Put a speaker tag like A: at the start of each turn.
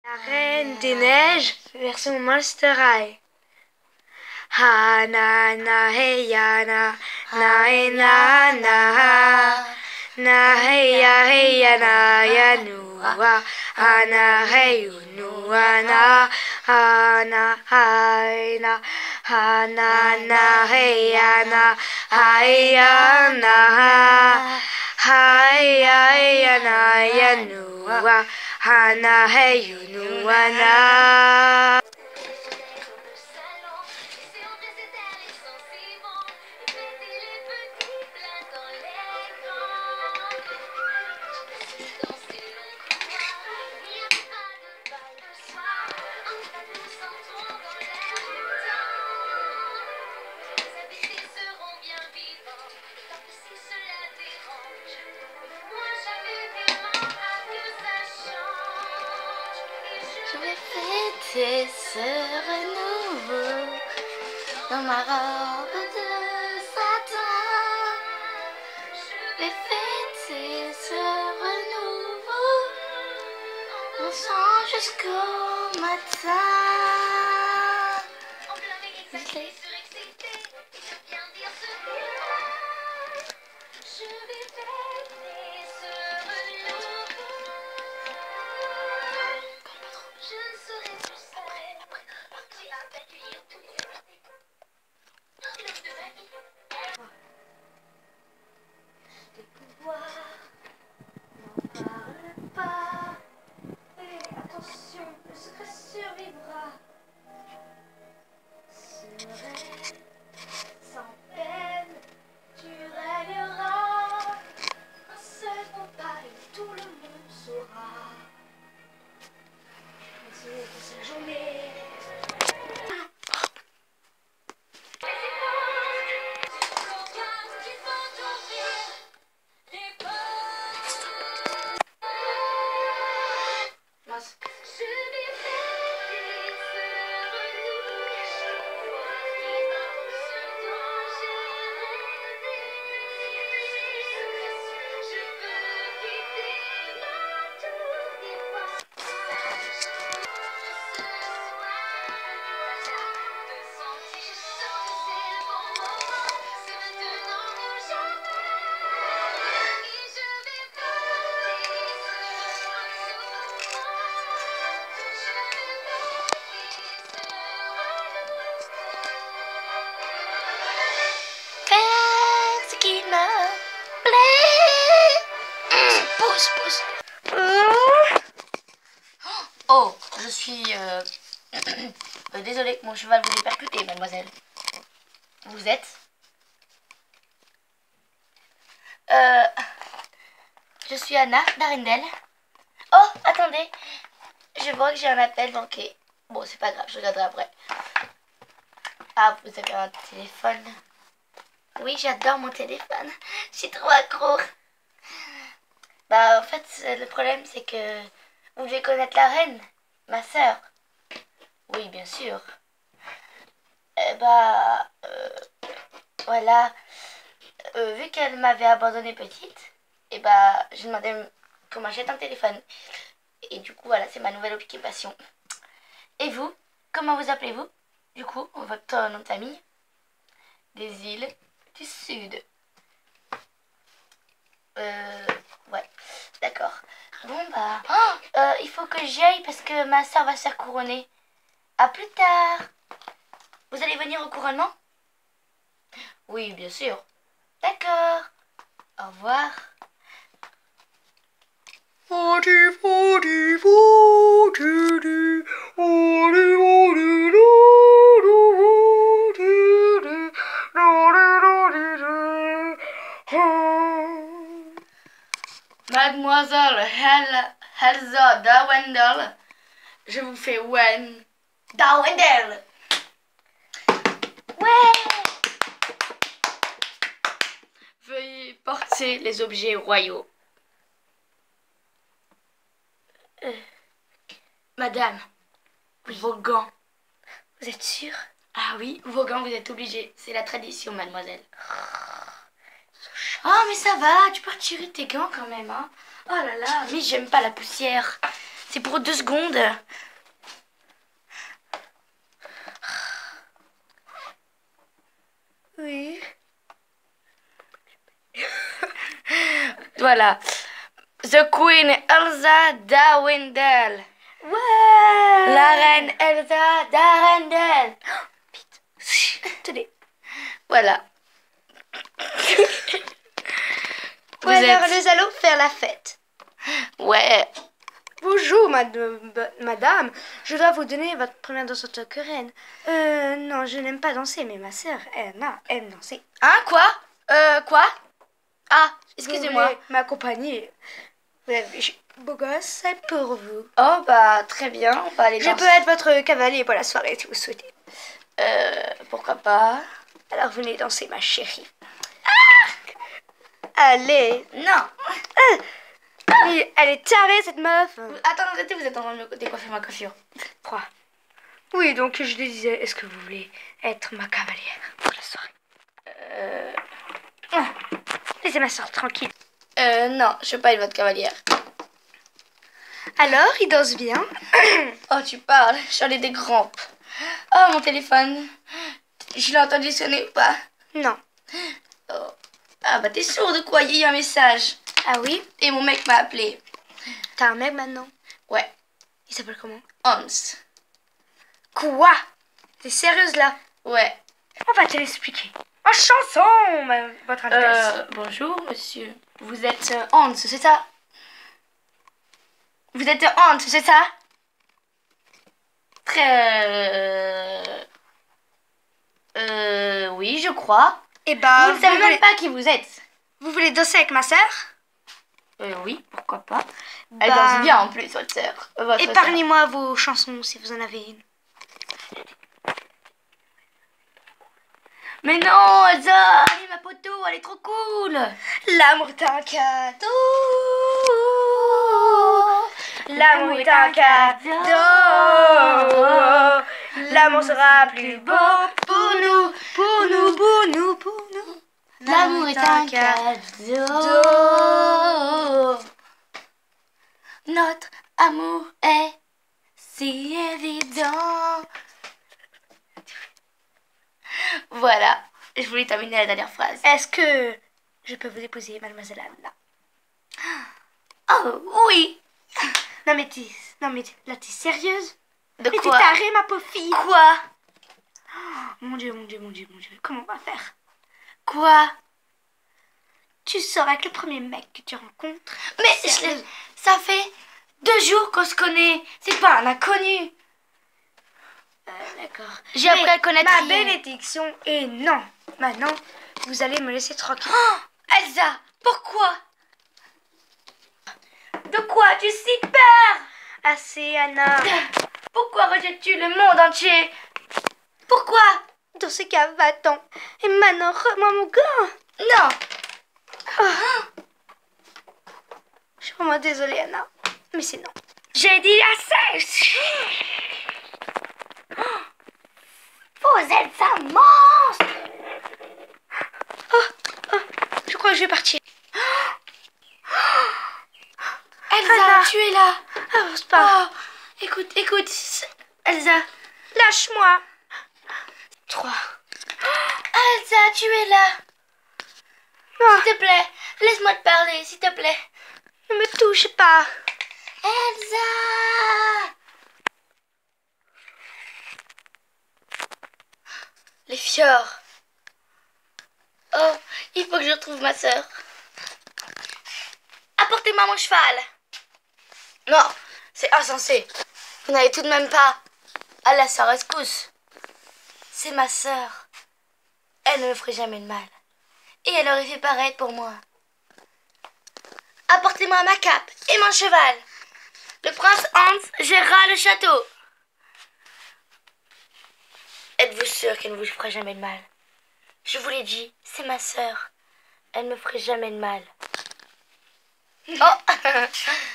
A: La Reine des Neiges, version Monster High. Ha na na hey ya na hey na hey ya ya nu ha na hey nu na hey ya ya nu ha na hey nu na.
B: Je vais fêter ce renouveau dans ma robe de satin. Je vais fêter ce renouveau dansant jusqu'au matin. Des pouvoirs n'en parle pas. Et attention, le secret survivra. Sereine, sans peine, tu règneras. Un seul combat et tout le monde saura. Continuez de cette journée. Faire ce qui me plaît. Pousse. Oh, je suis désolée que mon cheval vous ait percuté, mademoiselle. Vous êtes je suis Anna d'Arendelle. Oh, attendez. Je vois que j'ai un appel manqué. Bon, c'est pas grave, je regarderai après. Ah, vous avez un téléphone. Oui, j'adore mon téléphone. Je suis trop accro. Bah, en fait, le problème, c'est que vous devez connaître la reine, ma sœur. Oui, bien sûr. Voilà. Vu qu'elle m'avait abandonnée petite, j'ai demandé qu'on m'achète un téléphone. Et du coup, voilà, c'est ma nouvelle occupation. Et vous, comment vous appelez-vous? Du coup, votre nom de famille? Des îles du Sud. Ouais, d'accord. Bon, il faut que j'y aille parce que ma soeur va se faire couronner. À plus tard. Vous allez venir au couronnement? Oui, bien sûr. D'accord. Au revoir. Mademoiselle Elsa Dawendel, je vous fais Wen Dawendel. Ouais. Veuillez porter les objets royaux. Madame, vos gants. Vous êtes sûre? Ah oui, vos gants, vous êtes obligés. C'est la tradition, mademoiselle. Oh, mais ça va, tu peux retirer tes gants quand même, hein. Oh là là, mais j'aime pas la poussière. C'est pour 2 secondes.
A: Oui.
B: Voilà. The Queen Elsa d'Arendelle.
A: Ouais.
B: La reine Elsa d'Arendelle.
A: Vite. Tenez.
B: Voilà. Vous
A: Alors,
B: êtes...
A: nous allons faire la fête.
B: Ouais.
A: Bonjour, madame. Je dois vous donner votre première danse en tant que reine. Non, je n'aime pas danser, mais ma sœur, Anna, aime danser.
B: Hein, quoi? Quoi? Ah,
A: Vous
B: excusez-moi.
A: voulez m'accompagner? Vous avez beau gosse, c'est pour vous.
B: Oh, bah, très bien. On va aller
A: Je
B: danser.
A: peux être votre cavalier pour la soirée si vous souhaitez.
B: Pourquoi pas?
A: Alors venez danser, ma chérie. Allez.
B: Non.
A: Mais elle est tarée, cette meuf.
B: Attends, arrêtez, vous êtes en train de me décoiffer ma coiffure.
A: Quoi? Oui, donc je lui disais, est-ce que vous voulez être ma cavalière pour la soirée? Laissez ma soeur tranquille.
B: Non, je veux pas être votre cavalière.
A: Alors, il danse bien.
B: Oh, tu parles, j'en ai des crampes. Oh, mon téléphone. Je l'ai entendu sonner ou pas?
A: Non.
B: Oh. Ah, bah, t'es sourde quoi? Il y a eu un message.
A: Ah oui?
B: Et mon mec m'a appelé.
A: T'as un mec maintenant?
B: Ouais,
A: Il s'appelle comment?
B: Hans.
A: Quoi? T'es sérieuse là?
B: Ouais.
A: On va te l'expliquer. En chanson, votre Altesse.
B: Bonjour, monsieur. Vous êtes Hans, c'est ça? Vous êtes Hans, c'est ça? Oui, je crois.
A: Eh ben,
B: Vous ne savez même pas qui vous êtes.
A: vous voulez danser avec ma sœur?
B: Oui, pourquoi pas. Elle
A: Bah,
B: danse bien en plus, votre sœur. Votre sœur.
A: épargnez-moi vos chansons si vous en avez une.
B: Mais non, Elsa, allez ma poteau, elle est trop cool.
A: L'amour est un cadeau. L'amour est un cadeau. L'amour sera plus beau pour nous, pour nous, pour nous, pour nous.
B: L'amour est un cadeau. Notre amour est si évident. Voilà, je voulais terminer la dernière phrase.
A: Est-ce que je peux vous épouser, mademoiselle Anna?
B: Oh, oui.
A: Non mais là t'es sérieuse?
B: De
A: Mais t'es
B: quoi?
A: tarée, ma pauvre fille.
B: Quoi?
A: Mon Dieu, mon Dieu, mon Dieu, mon Dieu. Comment on va faire?
B: Quoi?
A: Tu sors avec le premier mec que tu rencontres.
B: Mais ça fait 2 jours qu'on se connaît. C'est pas un inconnu.
A: D'accord.
B: J'ai appris à le connaître
A: Ma
B: hier.
A: bénédiction est non. Maintenant, vous allez me laisser tranquille.
B: Oh, Elsa, pourquoi? De quoi as-tu si peur?
A: Assez, Anna.
B: Pourquoi rejettes-tu le monde entier? Pourquoi?
A: Dans ce cas, va-t'en. Et maintenant, rends-moi mon gant.
B: Non.
A: Je suis vraiment désolée, Anna. Mais c'est non.
B: J'ai dit assez. Vous êtes un monstre.
A: Je crois que je vais partir.
B: Elsa,
A: Anna.
B: tu es là.
A: Avance pas.
B: Oh, écoute, Elsa.
A: Lâche-moi. 3.
B: Elsa, tu es là.
A: Non,
B: S'il te plaît, laisse-moi te parler, s'il te plaît.
A: ne me touche pas.
B: Elsa. Les fjords. Oh, il faut que je retrouve ma sœur. Apportez-moi mon cheval. Non, c'est insensé. Vous n'allez tout de même pas à la sœur rescousse. C'est ma sœur. Elle ne me ferait jamais de mal. Et elle aurait fait pareil pour moi. Apportez-moi ma cape et mon cheval. Le prince Hans gérera le château. Êtes-vous sûr qu'elle ne vous fera jamais de mal? Je vous l'ai dit, c'est ma sœur. Elle ne me ferait jamais de mal. Oh